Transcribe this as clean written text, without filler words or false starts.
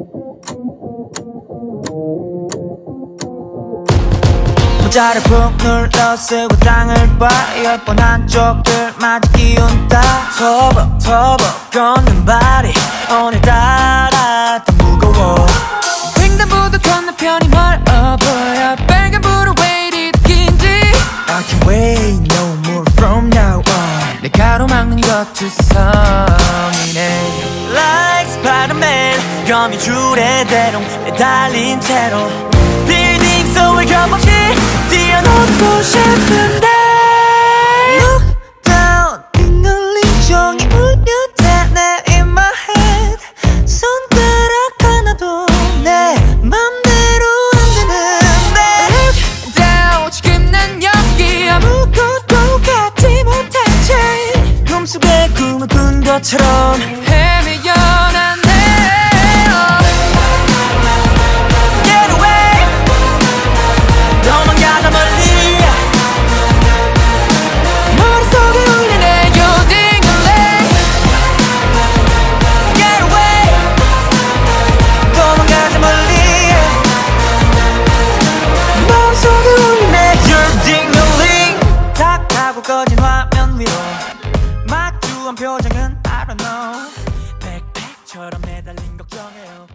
모자를 푹 눌러 쓰고 땅을 봐 10번 한쪽을 마주 기운다 터벅 걷는 발이 오늘따라 더 무거워 횡단보도 건너편이 멀어 보여 빨간불은 왜 이리 긴지 I can't wait no more from now on 내 가로막는 것 투성이네 Like Spider-Man 거미줄에 대롱 매달린 채로 빌딩 속을 겁없이 뛰어넘고 싶은데 Look down 빙글린 종이 울려대네 in my head 손가락 하나도 내 맘대로 안 되는데 Look down 지금 난 여기 아무것도 갖지 못한 채 꿈속에 꿈을 꾼 것처럼 헤매여 난 꺼진 화면 위로 마주한 표정은 I don't know 백팩처럼 매달린 걱정해요